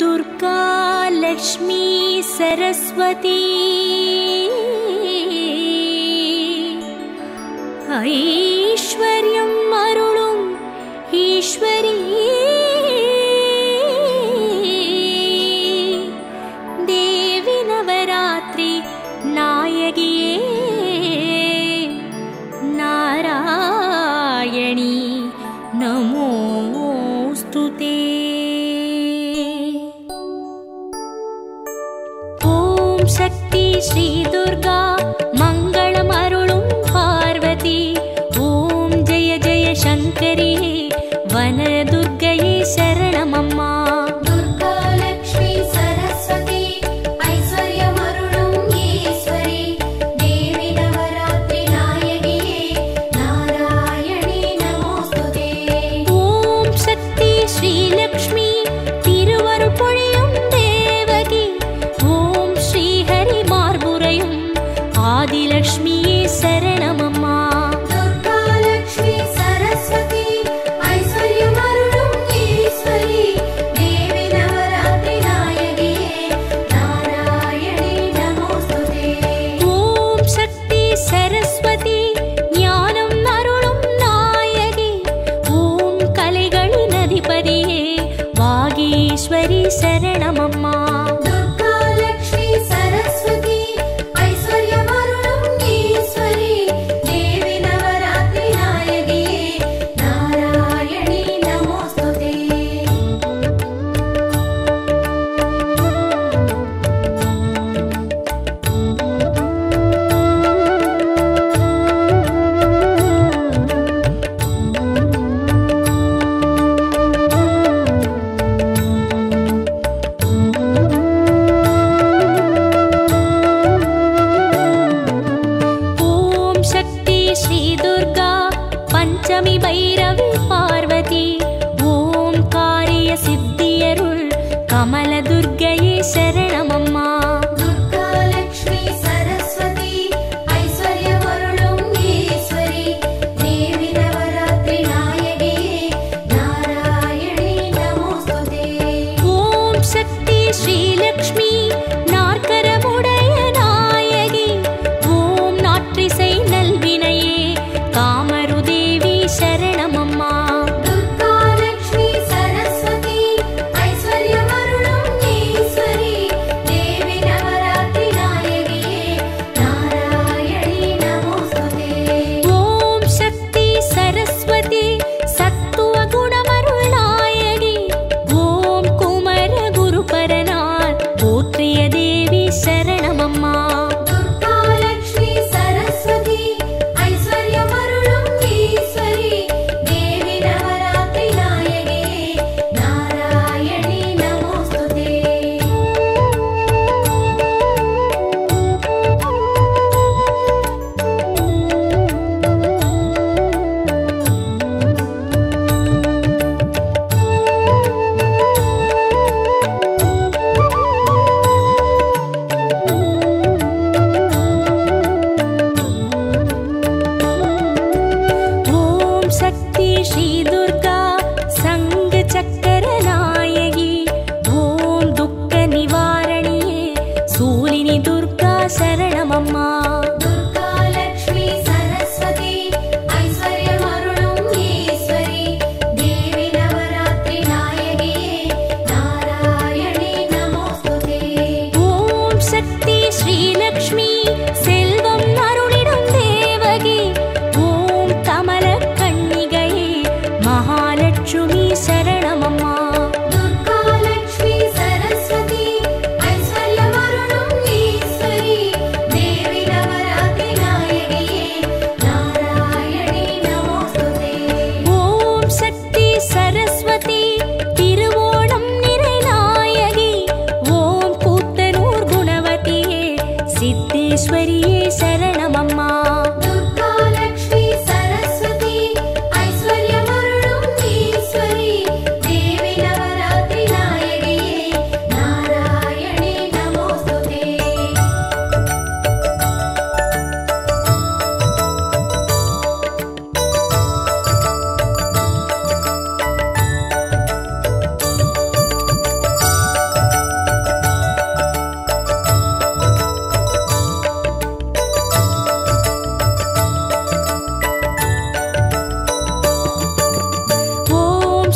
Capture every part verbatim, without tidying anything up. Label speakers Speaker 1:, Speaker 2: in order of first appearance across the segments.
Speaker 1: दुर्गा लक्ष्मी सरस्वती ऐश्वर्यं अरुळुं ईश्वरी देवी नवरात्रि नायगिये नारायणी नमोस्तुते। ओम शक्ति श्री दुर्गा मंगलमरुळुं पार्वती ओम जय जय शंकरी वनदुर्गये शरणमम्मा।
Speaker 2: दुर्गा लक्ष्मी सरस्वती ऐश्वर्यमरुळुं ईश्वरी देवी नवरात्रि नायगिये नारायणी नमोस्तुते।
Speaker 1: ओम शक्ति श्री लक्ष्मी तिरुवरुळ पोळियुं देवगी ओम श्री हरि मार्बुरयुं आदिलक्ष्मिये शरणमम्मा।
Speaker 2: दुर्गा लक्ष्मी सरस्वती ऐश्वर्यमरुळुं ईश्वरी देवी नवरात्रि नायगिये नारायणी नमोस्तुते।
Speaker 1: ओम शक्ति सरस्वती ज्ञानं अरुळुं नायगी ओम कलेगळिन अधिपतिये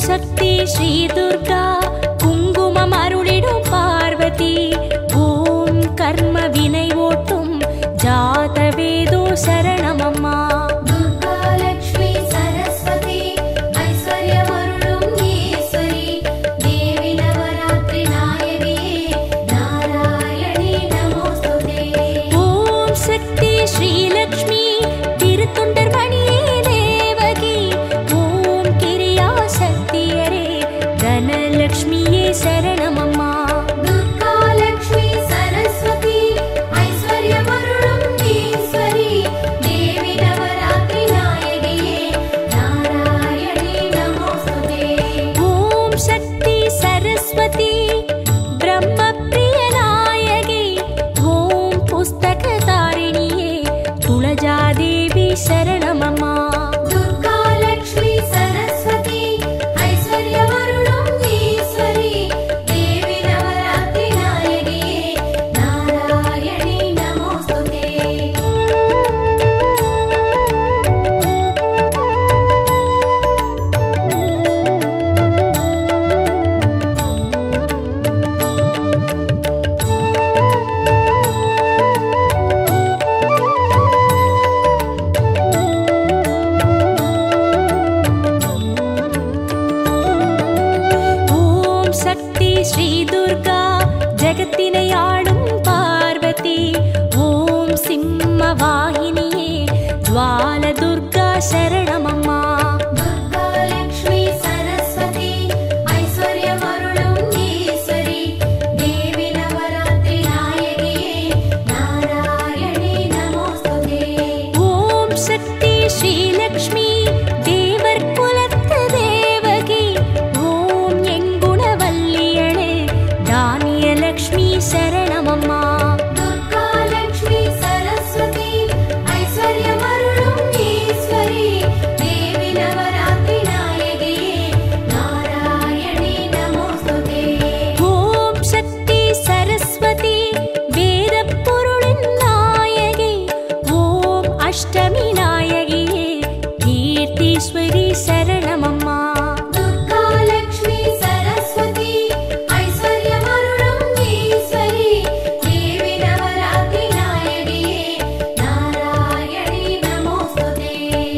Speaker 1: சக்தி ஸ்ரீ துர்கா குங்குமம் அருளிடும் பார்வதி ஓம் கர்ம வினை ஓட்டும் ஜாத வேதோ சரணமம்மா
Speaker 2: துர்காலக்ஷ்மி சரஸ்வதி ஐஸ்வர்யமருளும் ஈஸ்வரி தேவி நவராத்திரி நாயகியே நாராயணி நமோஸ்துதே
Speaker 1: ஓம் சக்தி ஸ்ரீலக்ஷ்மி திருத்தொண்டர் மணியே தேவகி ஓம் கிரியா சக்தியரே தனலக்ஷ்மியே சரணமம்மா
Speaker 2: துர்காலக்ஷ்மி சரஸ்வதி ஐஸ்வர்யமருளும் ஈஸ்வரி தேவி நவராத்திரி நாயகியே நாராயணி நமோஸ்துதே
Speaker 1: ஓம் சக்தி சரஸ்வதி பிரம்ம பிரிய நாயகி ஓம் புஸ்தகதாரிணியே துளஜா தேவி சரணமம்மா
Speaker 2: துர்காலக்ஷ்மி சரஸ்வதி ஐஸ்வர்யமருளும் ஈஸ்வரி தேவி நவராத்திரி நாயகியே நாராயணி நமோஸ்துதே
Speaker 1: ஓம் சக்தி ஸ்ரீ துர்கா ஜகத்தினை ஆளும் பார்வதி ஓம் சிம்ம வாகினியே ஜுவால துர்கா சரணமம்மா
Speaker 2: துர்காலக்ஷ்மி சரஸ்வதி ஐஸ்வர்யமருளும் ஈஸ்வரி தேவி நவராத்திரி நாயகியே நாராயணி நமோஸ்துதே
Speaker 1: ஓம் சக்தி ஸ்ரீலக்ஷ்மி தேவர் குலத்து தேவகி ஓம் எங்குணவல்லியளே தானியலக்ஷ்மி சரணமம்மா
Speaker 2: துர்காலக்ஷ்மி சரஸ்வதி ஐஸ்வர்யமருளும் ஈஸ்வரி தேவி நவராத்திரி நாயகியே நாராயணி நமோஸ்துதே
Speaker 1: ஓம் சக்தி சரஸ்வதி வேதப் பொருளின் நாயகி ஓம் அஷ்டமி நாயகியே கீர்த்தீஸ்வரி சரணமம்மா
Speaker 2: துர்காலக்ஷ்மி சரஸ்வதி ஐஸ்வர்யமருளும் ஈஸ்வரி தேவி நவராத்திரி நாயகியே நாராயணி நமோஸ்துதே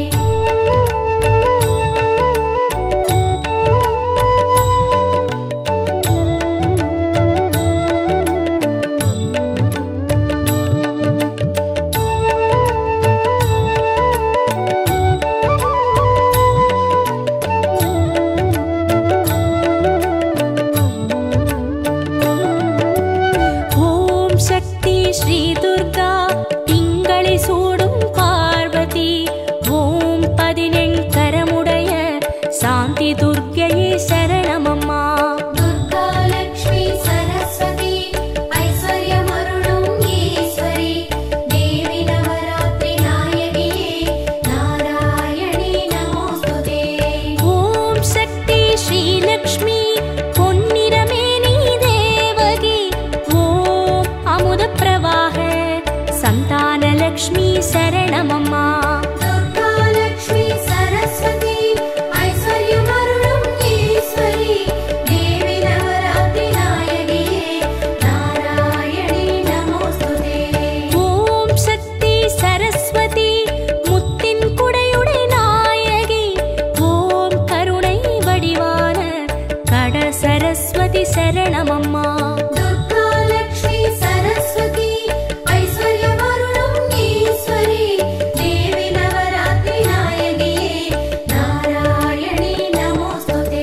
Speaker 1: ஓம் சக்தி ஸ்ரீ துர்கா திங்களை சூடும் பார்வதி ஓம் பதினெண் கரமுடைய சாந்தி துர்க்கையே சரணமம்மா
Speaker 2: துர்காலக்ஷ்மி சரஸ்வதி ஐஸ்வர்யமருளும் ஈஸ்வரி தேவி நவராத்திரி நாயகியே நாராயணி நமோஸ்துதே
Speaker 1: ஓம் சக்தி ஸ்ரீலக்ஷ்மி பொன்னிறமேனி தேவகி ஓம் அமுத பிரவாக சந்தானலக்ஷ்மி சரணமம்மா
Speaker 2: துர்காலக்ஷ்மி சரஸ்வதி ஐஸ்வர்யமருளும் ஈஸ்வரி தேவி நவராத்திரி நாயகியே நாராயணி நமோஸ்துதே
Speaker 1: ஓம் சக்தி சரஸ்வதி முத்தின் குடையுடை நாயகி ஓம் கருணை வடிவான கட சரஸ்வதி சரணமம்மா
Speaker 2: துர்காலக்ஷ்மி சரஸ்வதி ஐஸ்வர்யமருளும் ஈஸ்வரி தேவி நவராத்திரி நாயகியே நாராயணி நமோஸ்துதே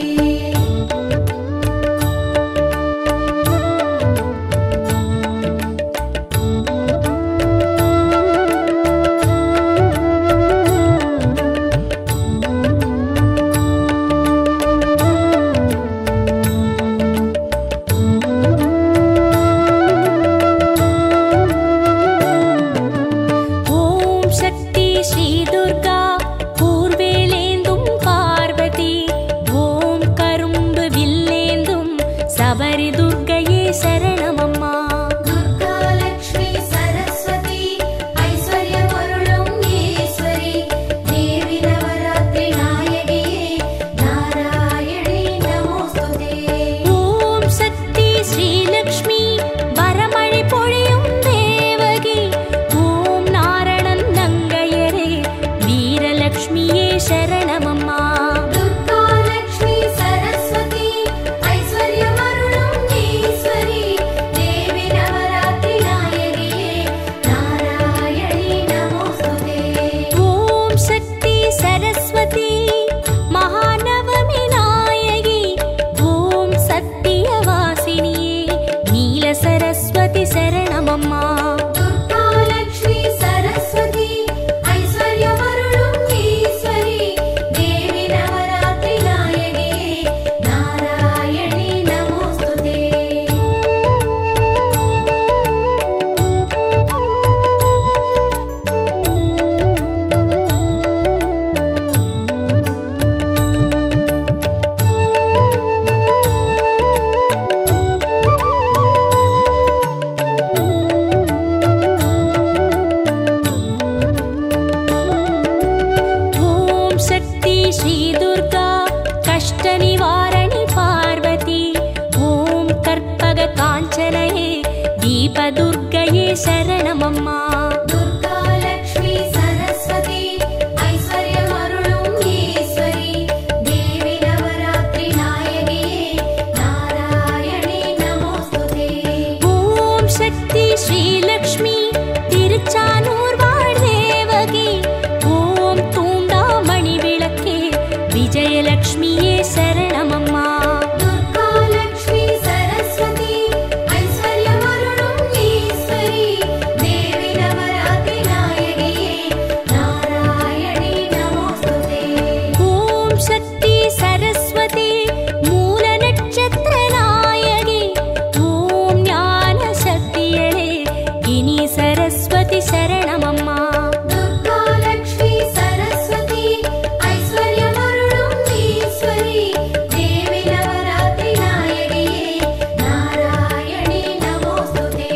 Speaker 1: கற்பக காஞ்சனையே தீபதுர்க்கையே சரணமம்மா.
Speaker 2: துர்கா லக்ஷ்மி சரஸ்வதி ஐஸ்வர்யமருளும் ஈஸ்வரி தேவி நவராத்திரி நாயகியே நாராயணி நமோஸ்துதே.
Speaker 1: ஓம் சக்தி ஸ்ரீலக்ஷ்மி திருச்சானூர் வாழ் தேவகி ஓம் தூண்டாமணி விளக்கே விஜயலக்ஷ்மியே சரணமம்மா.
Speaker 2: துர்கா லக்ஷ்மி சரஸ்வதி ஐஸ்வர்யமருளும் ஈஸ்வரி தேவி நவராத்திரி நாயகியே நாராயணி நமோஸ்துதே.
Speaker 1: ஓம் சக்தி சரஸ்வதி மூல நட்சத்திர நாயகி ஓம் ஞான சக்தியளே இனி சரஸ்வதி சரணமம்மா.
Speaker 2: துர்கா லக்ஷ்மி சரஸ்வதி ஐஸ்வர்யமருளும் ஈஸ்வரி தேவி நவராத்திரி நாயகியே நாராயணி நமோஸ்துதே.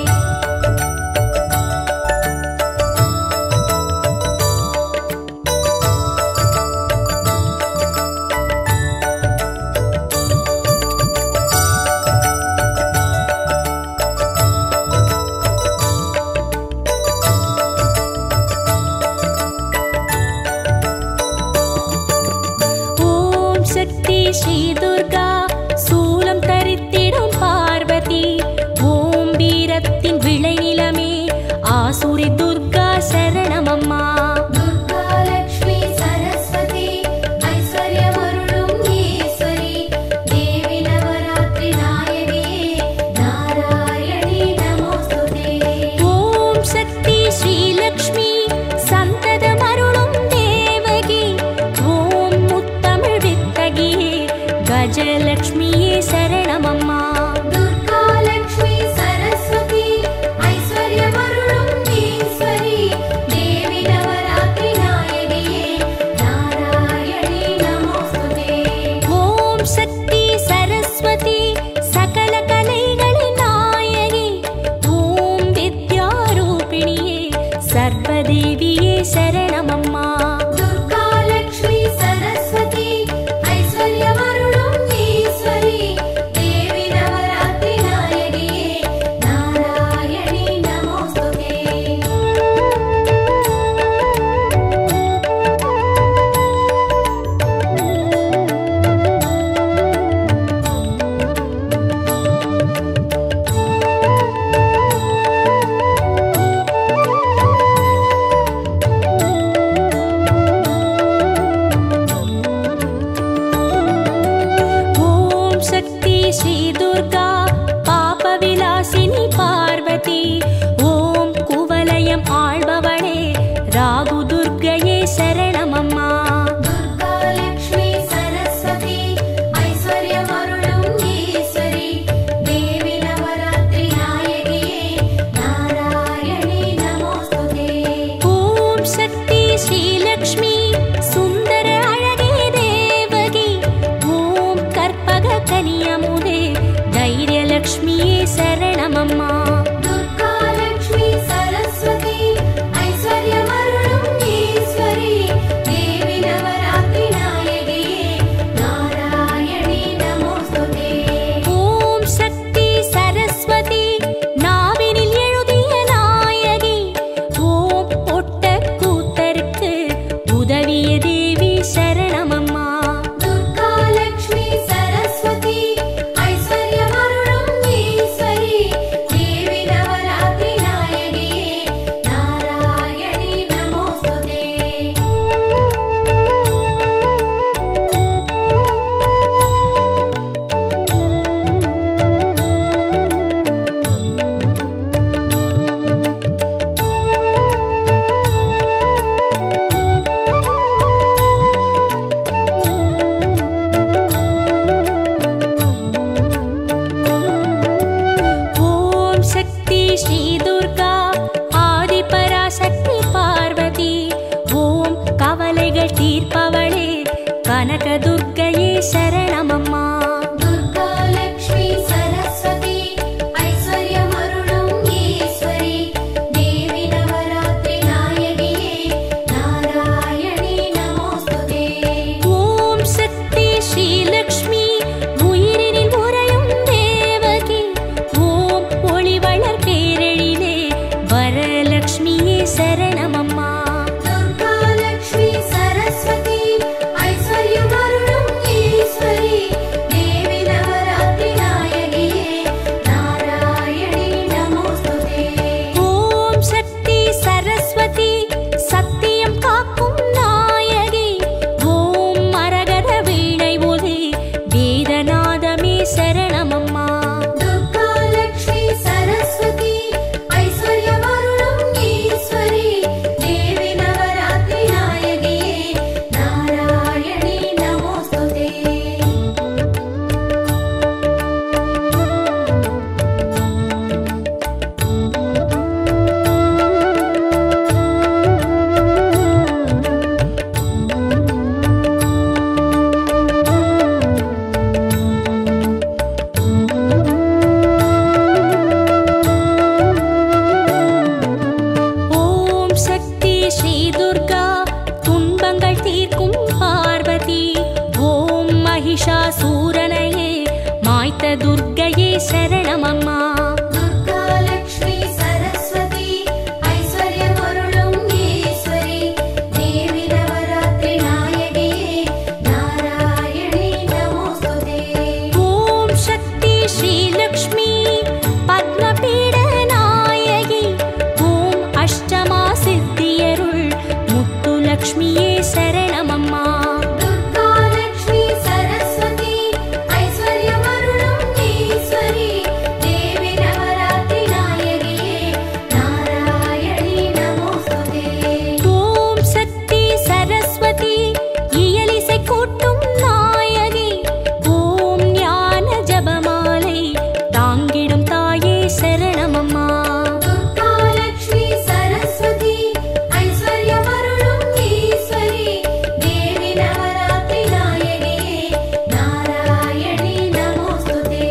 Speaker 1: ஓம் சக்தி ஸ்ரீ துர்கா சூலம் தரித்திடும் பார்வதி ஓம் வீரத்தின் விளைநிலமே ஆசுரி துர்கா சரணமம்மா.
Speaker 2: துர்கா லக்ஷ்மி சரஸ்வதி ஐஸ்வர்யமருளும் ஈஸ்வரி தேவி நவராத்திரி நாயகியே நாராயணி நமோஸ்துதே.
Speaker 1: ஓம் சக்தி ஸ்ரீலக்ஷ்மி சந்ததமருளும் தேவகி ஓம் முத்தமிழ் வித்தகியே கஜலக்ஷ்மியே சரணமம்மா.
Speaker 2: துர்கா லக்ஷ்மி சரஸ்வதி ஐஸ்வர்யமருளும் ஈஸ்வரி தேவி நவராத்திரி நாயகியே நாராயணி நமோஸ்துதே.
Speaker 1: ஓம் சக்தி சரஸ்வதி சகல கலைகளின் நாயகி ஓம் வித்யாரூபிணியே சர்வதேவியே சரணமம்மா.
Speaker 2: துர்கா லக்ஷ்மி சரஸ்வதி ஐஸ்வர்யமருளும் ஈஸ்வரி தேவி நவராத்திரி
Speaker 1: சரணமம்மா.
Speaker 2: துர்கா லக்ஷ்மி சரஸ்வதி ஐஸ்வர்யமருளும் ஈஸ்வரி தேவி நவராத்திரி நாயகியே நாராயணி நமோஸ்துதே.
Speaker 1: ஓம் சக்தி ஸ்ரீ துர்கா துன்பங்கள் தீர்க்கும் பார்வதி. ஓம் மகிஷாசூரனையே மாய்த்த துர்க்கையே சரணமம்மா.
Speaker 2: துர்கா லக்ஷ்மி சரஸ்வதி ஐஸ்வர்யமருளும் ஈஸ்வரி தேவி நவராத்திரி நாயகியே நாராயணி நமோஸ்துதே.
Speaker 1: ஓம் சக்தி ஸ்ரீ லக்ஷ்மி பத்மபீட நாயகி. ஓம் அஷ்டமா சித்தியருள் முத்து லக்ஷ்மியே சரணமம்மா.
Speaker 2: துர்கா லக்ஷ்மி சரஸ்வதி ஐஸ்வர்யமருளும் ஈஸ்வரி தேவி நவராத்திரி நாயகியே நாராயணி நமோஸ்துதே.
Speaker 1: ஓம் சக்தி சரஸ்வதி இயலிசை கூட்டும் நாயகி. ஓம் ஞான ஜபமாலை தாங்கிடும் தாயே சரணமம்மா.
Speaker 2: துர்கா லக்ஷ்மி சரஸ்வதி ஐஸ்வர்யமருளும் ஈஸ்வரி தேவி நவராத்திரி நாயகியே நாராயணி நமோஸ்துதே.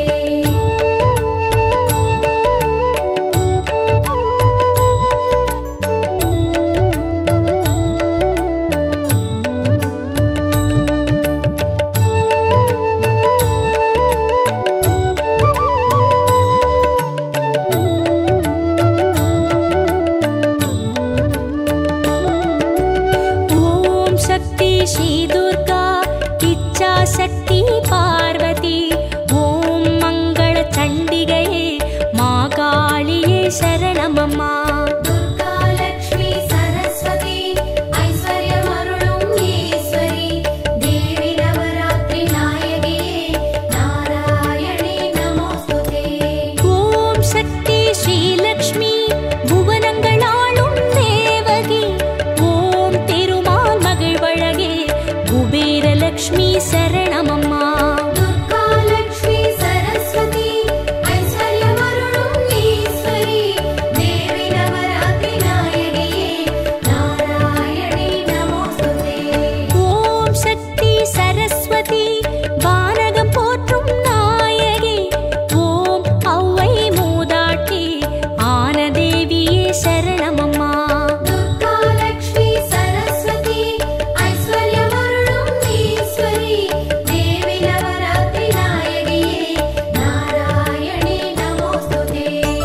Speaker 1: ஓம் சக்தி ஸ்ரீ துர்கா இச்சா சக்தி பார்வதி. ஓம் மங்கள சண்டிகையே மாகாளியே சரணமம்மா.
Speaker 2: துர்கா லக்ஷ்மி சரஸ்வதி ஐஸ்வர்யமருளும் ஈஸ்வரி தேவி நவராத்திரி நாயகியே நாராயணி நமோஸ்துதே.
Speaker 1: ஓம் சக்தி ஸ்ரீ லக்ஷ்மி புவனங்களாளும் தேவகி. ஓம் திருமால் மகிழ்வழகே குபேரலக்ஷ்மி சரணமம்மா.
Speaker 2: துர்கா லக்ஷ்மி சரஸ்வதி ஐஸ்வர்யமருளும் ஈஸ்வரி தேவி நவராத்திரி நாயகியே நாராயணி நமோஸ்துதே.
Speaker 1: ஓம் சக்தி சரஸ்வதி வானகம் போற்றும் நாயகி. ஓம் ஔவை மூதாட்டி ஆனதேவியே சரணமம்மா.
Speaker 2: துர்கா லக்ஷ்மி சரஸ்வதி ஐஸ்வர்யமருளும் ஈஸ்வரி தேவி நவராத்திரி நாயகியே நாராயணி நமோஸ்துதே.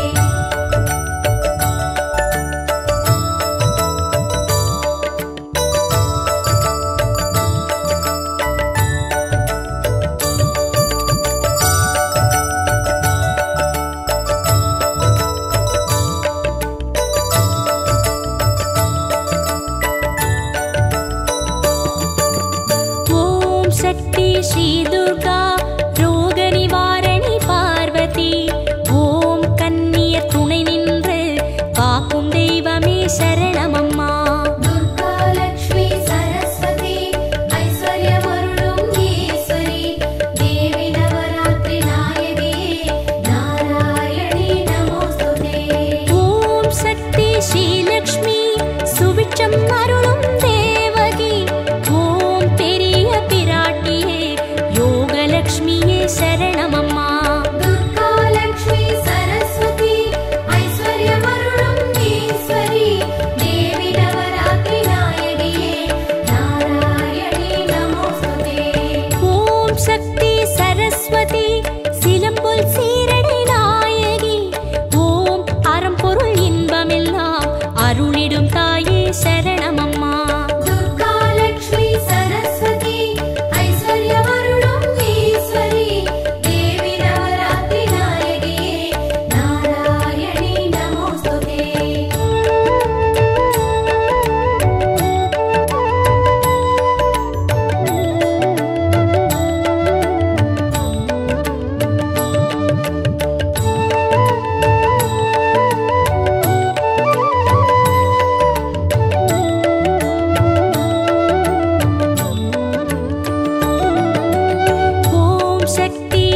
Speaker 1: ஓம் சக்தி ஸ்ரீ துர்கா ரோக நிவாரணி பார்வதி. ஓம் கன்னியர் துணை நின்று காக்கும் தெய்வமே சரணமம்மா.
Speaker 2: துர்கா லக்ஷ்மி சரஸ்வதி ஐஸ்வர்யமருளும் ஈஸ்வரி தேவி நவராத்திரி நாயகியே நாராயணி நமோஸ்துதே.
Speaker 1: ஓம் சக்தி ஸ்ரீ லக்ஷ்மி சுபிட்சம் அருளும் தேவகி. ஓம் பெரிய பிராட்டியே யோகலக்ஷ்மியே சரணமம்மா.
Speaker 2: துர்கா லக்ஷ்மி சரஸ்வதி ஐஸ்வர்யமருளும் ஈஸ்வரி தேவி நவராத்திரி நாயகியே நாராயணி நமோஸ்துதே.
Speaker 1: ஓம் சக்தி சரஸ்வதி சிலம்பொல் சீரடி நாயகி. ஓம் அறம்பொருள் இன்பமெல்லாம் அருளிடும் தாயே சரணமம்மா.
Speaker 2: துர்கா லக்ஷ்மி சரஸ்வதி ஐஸ்வர்யமருளும் ஈஸ்வரி தேவி நவராத்திரி நாயகியே நாராயணி நமோஸ்துதே.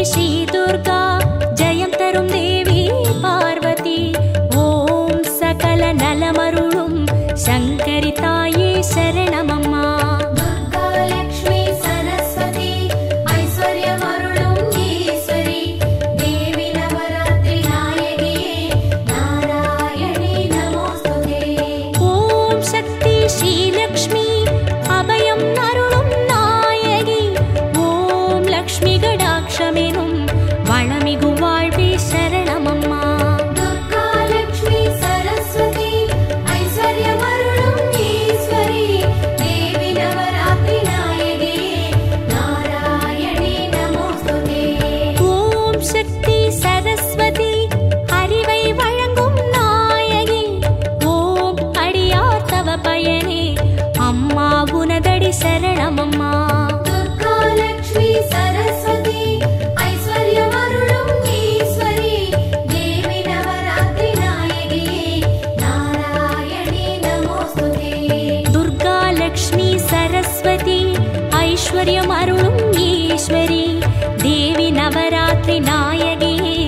Speaker 1: ஸ்ரீ துர்கா ஜெயம் தரும் தேவி பார்வதி ஓம் சகல நலமருளும் சங்கரி தாயே சரணமம்மா
Speaker 2: துர்கா லக்ஷ்மி சரஸ்வதி ஐஸ்வர்யமருளும் ஈஸ்வரி தேவி நவராத்திரி நாயகியே நாராயணி நமோஸ்துதே
Speaker 1: ஓம் சக்தி ஸ்ரீ லக்ஷ்மி அபயம் அருளும் நாயகி ஓம் லக்ஷ்மி கடாட்சமெனும் வளமிகு வாழ்வே சரணமம்மா
Speaker 2: துர்கா லக்ஷ்மி சரஸ்வதி ஐஸ்வர்யமருளும் ஈஸ்வரி தேவி நவராத்திரி நாயகியே நாராயணி நமோஸ்துதே
Speaker 1: ஓம் சக்தி சரஸ்வதி அறிவை வழங்கும் நாயகி ஓம் அடியார் தவ பயனே அம்மா உனதடி சரணமம்மா
Speaker 2: துர்கா லக்ஷ்மி சரஸ்வதி ஐஸ்வர்யமருளும் ஈஸ்வரி தேவி நவராத்திரி நாயகியே நாராயணி நமோஸ்துதே
Speaker 1: துர்கா லக்ஷ்மி சரஸ்வதி ஐஸ்வர்யம் அருளும் ஈஸ்வரி தேவி நவராத்திரி நாயகியே